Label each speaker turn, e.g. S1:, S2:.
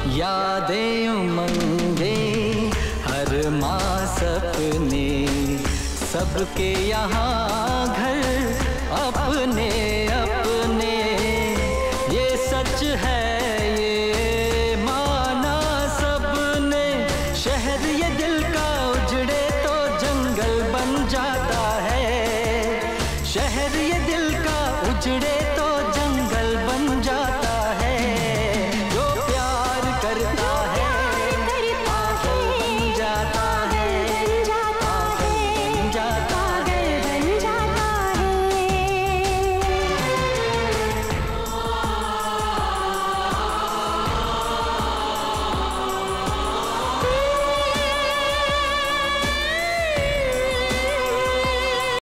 S1: यादें उमंगे हर माँ सपने, सबके यहाँ घर अपने अपने। ये सच है ये माना सबने, शहर ये दिल का उजड़े तो जंगल बन जाता है। शहर ये दिल का उजड़े